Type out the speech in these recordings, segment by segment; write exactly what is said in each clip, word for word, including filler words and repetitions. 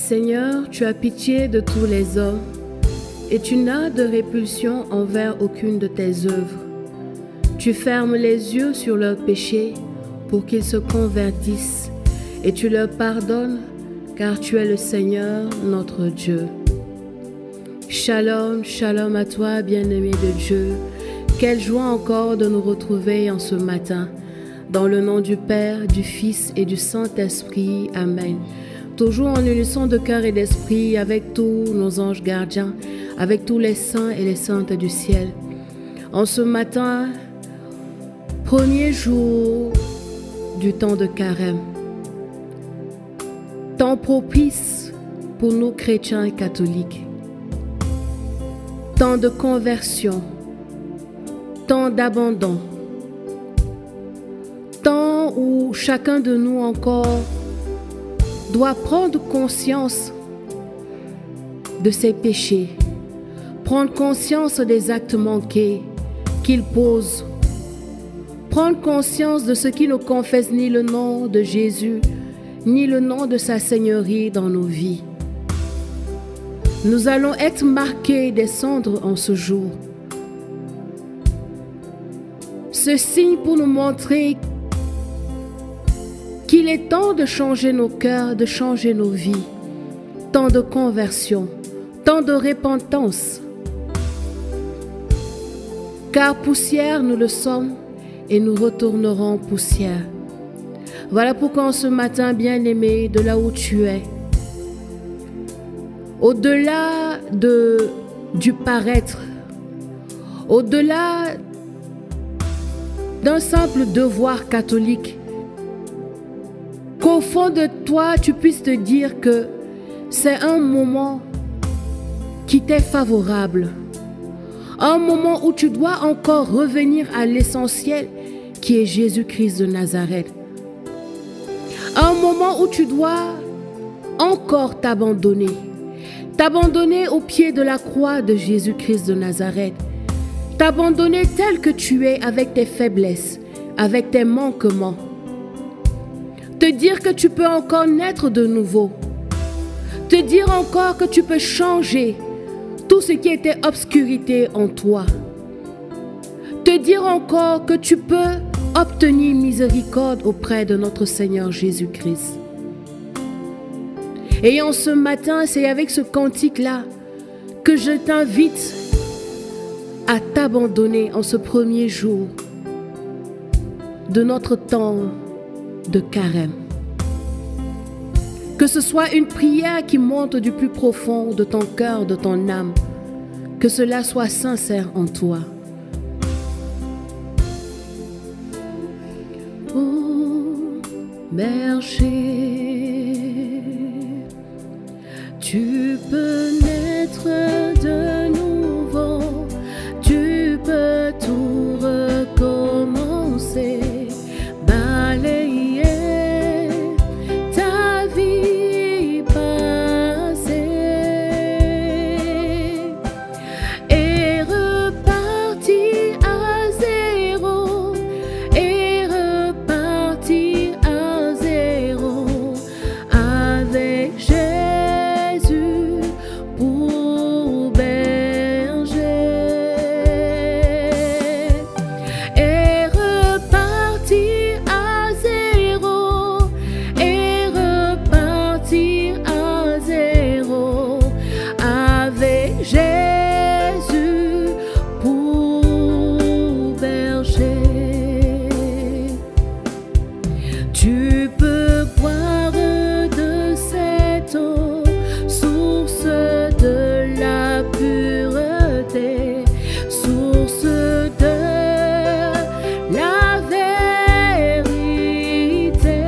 Seigneur, tu as pitié de tous les hommes, et tu n'as de répulsion envers aucune de tes œuvres. Tu fermes les yeux sur leurs péchés pour qu'ils se convertissent, et tu leur pardonnes, car tu es le Seigneur, notre Dieu. Shalom, shalom à toi, bien-aimé de Dieu. Quelle joie encore de nous retrouver en ce matin. Dans le nom du Père, du Fils et du Saint-Esprit. Amen. Toujours en unisson de cœur et d'esprit avec tous nos anges gardiens, avec tous les saints et les saintes du ciel. En ce matin, premier jour du temps de carême, temps propice pour nous chrétiens et catholiques, temps de conversion, temps d'abandon, temps où chacun de nous encore doit prendre conscience de ses péchés, prendre conscience des actes manqués qu'il pose, prendre conscience de ce qui ne confesse ni le nom de Jésus, ni le nom de sa Seigneurie dans nos vies. Nous allons être marqués des cendres en ce jour. Ce signe pour nous montrer qu'il est temps de changer nos cœurs, de changer nos vies, temps de conversion, temps de repentance. Car poussière nous le sommes et nous retournerons poussière. Voilà pourquoi en ce matin, bien-aimé, de là où tu es, au-delà de, du paraître, au-delà d'un simple devoir catholique, qu'au fond de toi, tu puisses te dire que c'est un moment qui t'est favorable. Un moment où tu dois encore revenir à l'essentiel qui est Jésus-Christ de Nazareth. Un moment où tu dois encore t'abandonner. T'abandonner au pied de la croix de Jésus-Christ de Nazareth. T'abandonner tel que tu es avec tes faiblesses, avec tes manquements. Te dire que tu peux encore naître de nouveau. Te dire encore que tu peux changer tout ce qui était obscurité en toi. Te dire encore que tu peux obtenir miséricorde auprès de notre Seigneur Jésus-Christ. Et en ce matin, c'est avec ce cantique-là que je t'invite à t'abandonner en ce premier jour de notre temps de carême. Que ce soit une prière qui monte du plus profond de ton cœur, de ton âme, que cela soit sincère en toi. Oh, berger, tu peux naître de nouveau, tu peux tout recommencer, balayer ta vie passée et repartir à zéro, et repartir à zéro avec Jésus pour berger. Et repartir à zéro, et repartir à zéro avec Jésus pour berger. Tu peux boire de cette eau, source de la pureté, source de la vérité.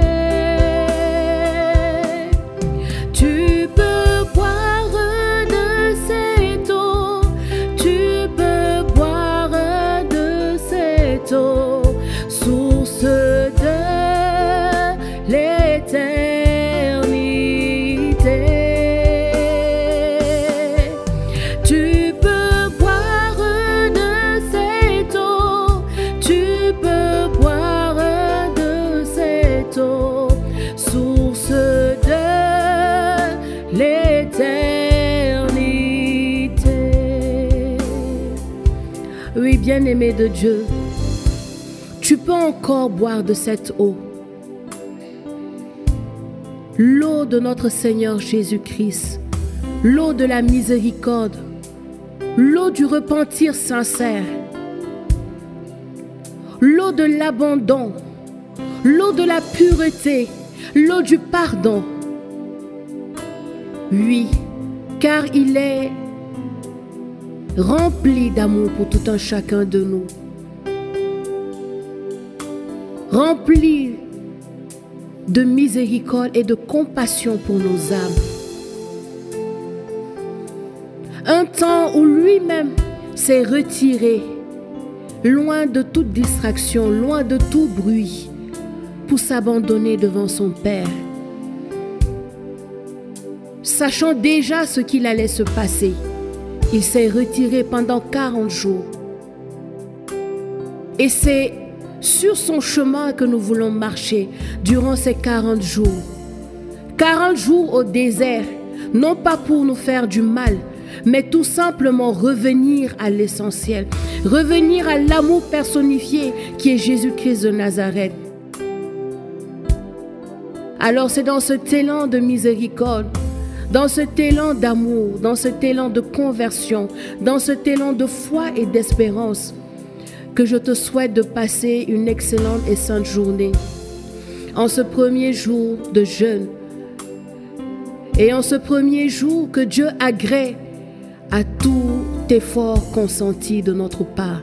Tu peux boire de cette eau, tu peux boire de cette eau, source de l'éternité. Tu peux boire de cette eau, tu peux boire de cette eau, source de l'éternité. bien-aimé de Dieu, tu peux encore boire de cette eau. L'eau de notre Seigneur Jésus-Christ, l'eau de la miséricorde, l'eau du repentir sincère, l'eau de l'abandon, l'eau de la pureté, l'eau du pardon. Oui, car il est rempli d'amour pour tout un chacun de nous. Rempli de miséricorde et de compassion pour nos âmes. Un temps où lui-même s'est retiré, loin de toute distraction, loin de tout bruit, pour s'abandonner devant son Père, sachant déjà ce qu'il allait se passer. Il s'est retiré pendant quarante jours. Et c'est sur son chemin que nous voulons marcher durant ces quarante jours. quarante jours au désert, non pas pour nous faire du mal, mais tout simplement revenir à l'essentiel, revenir à l'amour personnifié qui est Jésus-Christ de Nazareth. Alors c'est dans cet élan de miséricorde, dans cet élan d'amour, dans cet élan de conversion, dans cet élan de foi et d'espérance, que je te souhaite de passer une excellente et sainte journée. En ce premier jour de jeûne, et en ce premier jour que Dieu agrée à tout effort consenti de notre part.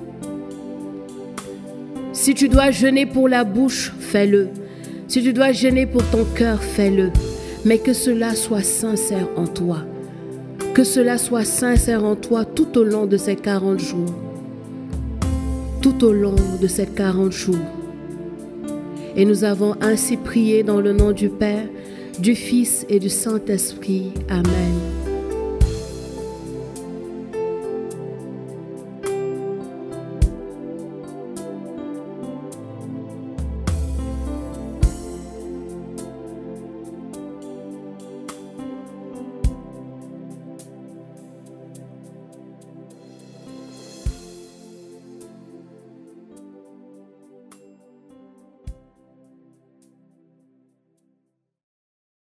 Si tu dois jeûner pour la bouche, fais-le. Si tu dois jeûner pour ton cœur, fais-le. Mais que cela soit sincère en toi. Que cela soit sincère en toi tout au long de ces quarante jours. Tout au long de ces quarante jours. Et nous avons ainsi prié dans le nom du Père, du Fils et du Saint-Esprit. Amen.